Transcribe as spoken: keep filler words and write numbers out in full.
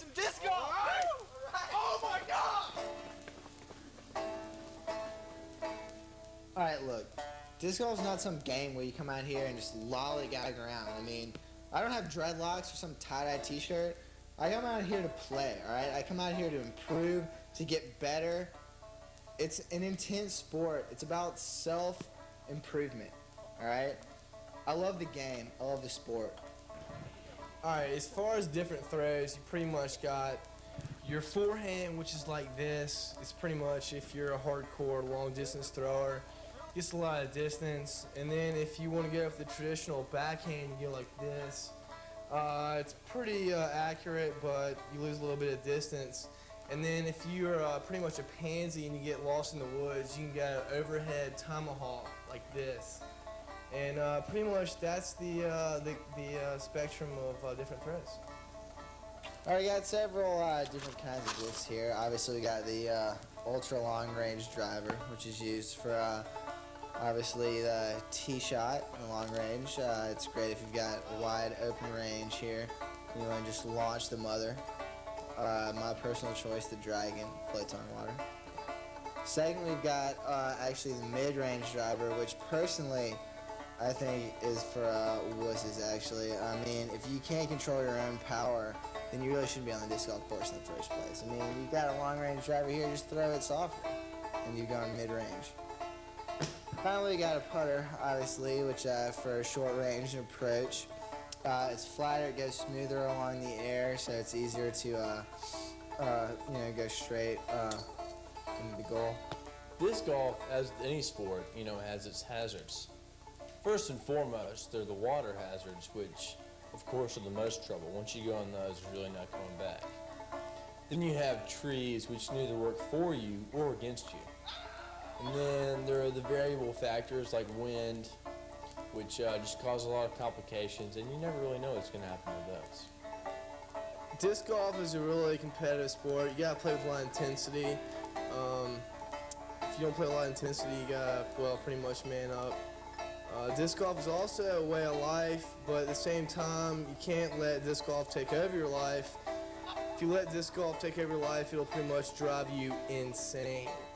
some disc golf! All right. All right. Oh my God! All right, look, disc golf is not some game where you come out here and just lollygag around. I mean, I don't have dreadlocks or some tie-dye t-shirt. I come out here to play, all right? I come out here to improve, to get better. It's an intense sport. It's about self-improvement, all right? I love the game. I love the sport. All right, as far as different throws, you pretty much got your forehand, which is like this. It's pretty much if you're a hardcore long-distance thrower, gets a lot of distance. And then if you want to go with the traditional backhand, you go like this. Uh, it's pretty uh, accurate, but you lose a little bit of distance. And then if you're uh, pretty much a pansy and you get lost in the woods, you can get an overhead tomahawk like this. And uh, pretty much that's the, uh, the, the uh, spectrum of uh, different throws. All right, we got several uh, different kinds of discs here. Obviously, we got the uh, ultra long range driver, which is used for uh, obviously the tee shot in the long range. Uh, it's great if you've got a wide open range here. You want to just launch the mother. Uh, my personal choice, the dragon, floats on water. Second, we've got uh, actually the mid-range driver, which personally I think is for uh, wusses, actually. I mean, if you can't control your own power, then you really shouldn't be on the disc golf course in the first place. I mean, you've got a long-range driver here, just throw it softer, and you go in mid-range. Finally, we got a putter, obviously, which uh, for a short-range approach. Uh, it's flatter, it goes smoother along the air, so it's easier to, uh, uh, you know, go straight uh, into the goal. Disc golf, as any sport, you know, has its hazards. First and foremost, they're the water hazards, which, of course, are the most trouble. Once you go on those, there's really not coming back. Then you have trees, which can either work for you or against you. And then there are the variable factors like wind, which uh, just cause a lot of complications, and you never really know what's going to happen with those. Disc golf is a really competitive sport. You gotta play with a lot of intensity. Um, if you don't play with a lot of intensity, you gotta, well, pretty much man up. Uh, disc golf is also a way of life, but at the same time, you can't let disc golf take over your life. If you let disc golf take over your life, it'll pretty much drive you insane.